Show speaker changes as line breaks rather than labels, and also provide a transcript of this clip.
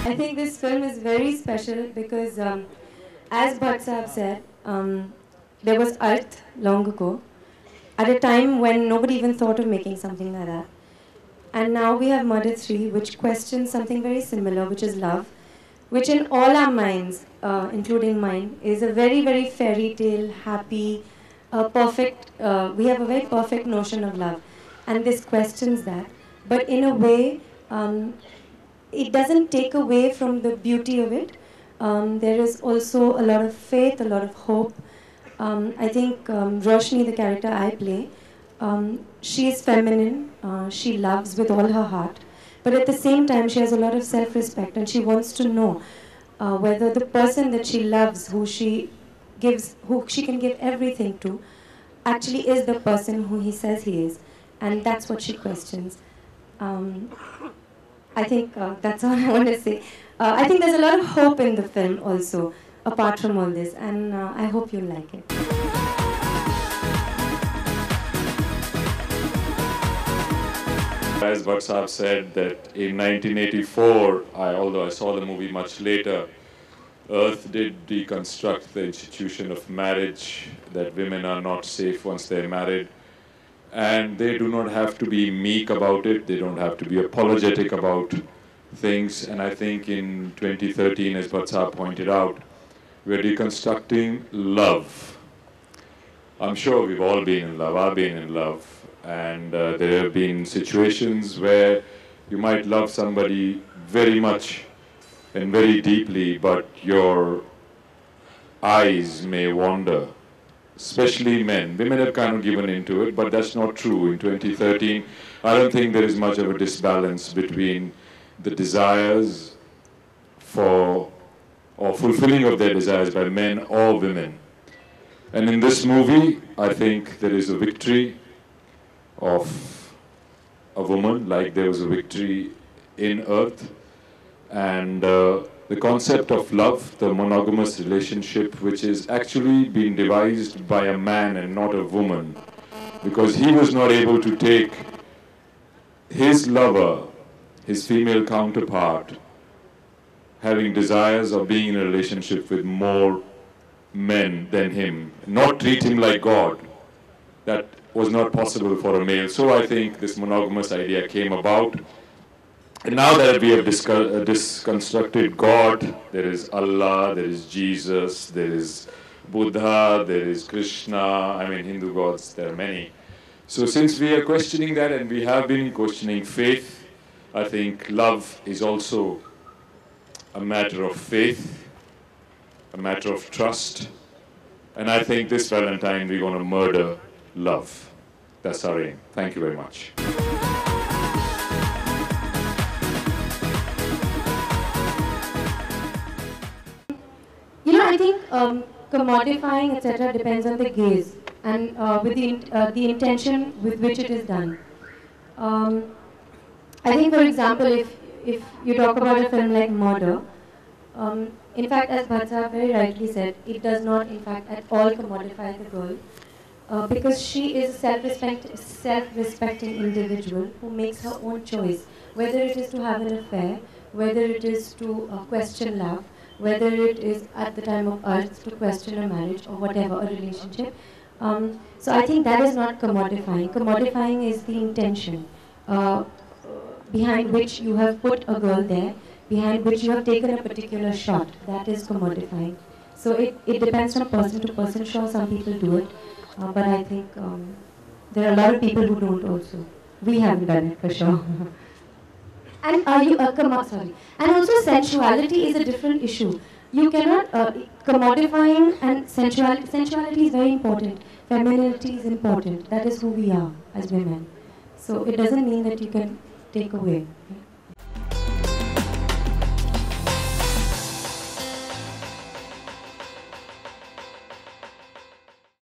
I think this film is very special because, as Bhatt Sahab said, there was Arth long ago, at a time when nobody even thought of making something like that. And now we have Murder 3, which questions something very similar, which is love, which in all our minds, including mine, is a very, very fairy tale, happy, perfect, we have a very perfect notion of love. And this questions that. But in a way, it doesn't take away from the beauty of it. There is also a lot of faith, a lot of hope. I think Roshni, the character I play, she is feminine, she loves with all her heart, but at the same time she has a lot of self-respect and she wants to know whether the person that she loves, who she can give everything to, actually is the person who he says he is. And that's what she questions. I think that's all I want to say. I think there's a lot of hope in the film also, apart from all this, and I hope you like it.
As Bhatt Sahab said that in 1984, although I saw the movie much later, Earth did deconstruct the institution of marriage, that women are not safe once they're married. And they do not have to be meek about it, they don't have to be apologetic about things. And I think in 2013, as Bhatt Sahab pointed out, we're deconstructing love. I'm sure we've all been in love, I've been in love. And there have been situations where you might love somebody very much and very deeply, but your eyes may wander, especially men. Women have kind of given into it, but that's not true. In 2013, I don't think there is much of a disbalance between the desires for, or fulfilling of their desires by men or women. And in this movie, I think there is a victory of a woman, like there was a victory in Earth. And the concept of love, the monogamous relationship, which is actually being devised by a man and not a woman, because he was not able to take his lover, his female counterpart, having desires of being in a relationship with more men than him, not treat him like God. That was not possible for a male. So I think this monogamous idea came about. And now that we have deconstructed God, there is Allah, there is Jesus, there is Buddha, there is Krishna, I mean Hindu gods, there are many. So since we are questioning that and we have been questioning faith, I think love is also a matter of faith, a matter of trust. And I think this Valentine we're going to murder love. That's our aim. Thank you very much.
You know, I think commodifying, etc., depends on the gaze and with the intention with which it is done. I think, for example, if you talk about a film like Murder, in fact, as Bhatt Sahab very rightly said, it does not, in fact, at all commodify the girl. Because she is a self-respecting individual who makes her own choice, whether it is to have an affair, whether it is to question love, whether it is at the time of Earth to question a marriage or whatever, a relationship. So I think that is not commodifying. Commodifying is the intention behind which you have put a girl there, behind which you have taken a particular shot. That is commodifying. So it depends from person to person. Sure, some people do it. But I think there are a lot of people who don't also. We haven't done it for sure. And and also sensuality is a different issue. You cannot commodifying and sensuality. Sensuality is very important. Femininity is important. That is who we are as women. So it doesn't mean that you can take away.